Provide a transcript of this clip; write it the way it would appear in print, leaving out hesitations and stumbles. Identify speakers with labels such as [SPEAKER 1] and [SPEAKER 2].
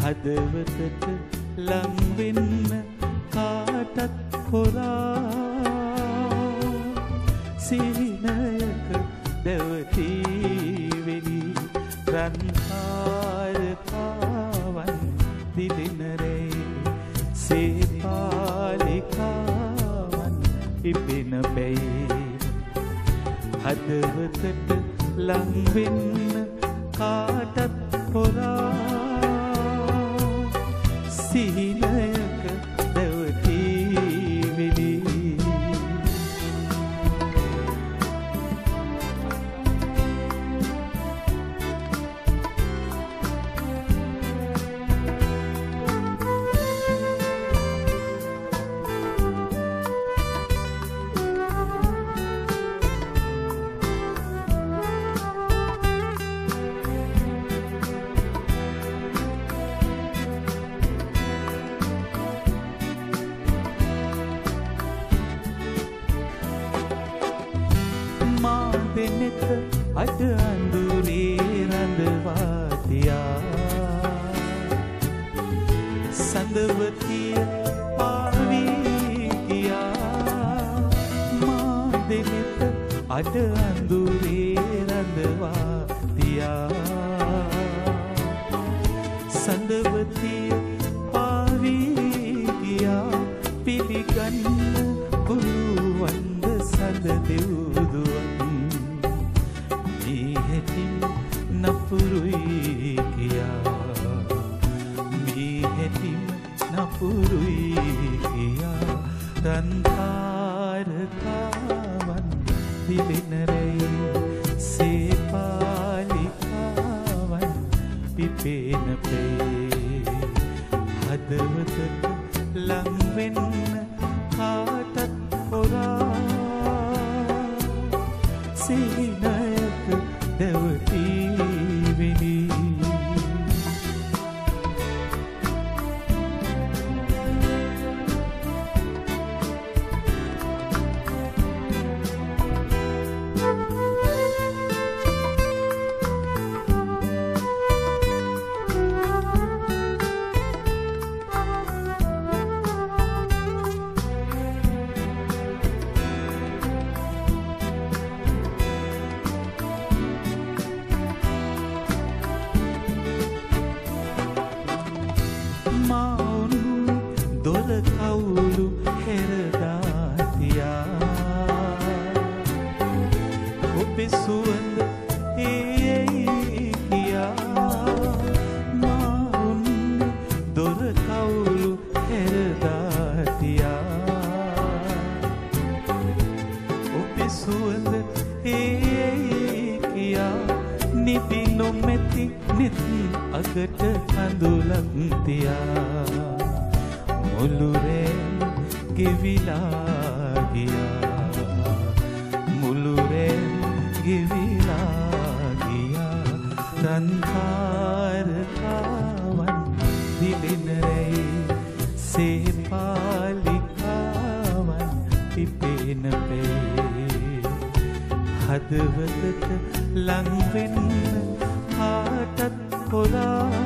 [SPEAKER 1] හදවතට ලං වෙන්න කාටත් හොරා සීනයක දැවතිවිලි රන්හාරකාවන් දිලිනරේ සේපාලිකාවන් ඉපෙන බැයි හදවතට ලං වෙන්න කාටත් හොරා සීනයක දැවතිවිලි අද අඳුරේ රඳවාතියා සඳවතිය පාවී ගියා මා දෙනෙත අද අඳුරේ රඳවාතියා සඳවතිය පාවී ගියා පිළිගන්න පුළුවන්ද සඳ දෙව්දුවන් නපුරුයි කියා මේ හැටිම නපුරුයි කියා රන්හාරකාවන් දිලිනරේ සේපාලිකාවන් පිපෙන පේ හදවතට ලං වෙන්න කාටත් හොරා සීනයක දැවතිවිලි අගට කඳුලක් තියා මුළුරෙන් ගෙවිලා ගියා මුළුරෙන් ගෙවිලා ගියා රන්හාරකාවන් දිලිනරේ සේපාලිකාවන් පිපෙන පේ හදවතට ලං වෙන්න කාටත් හොරා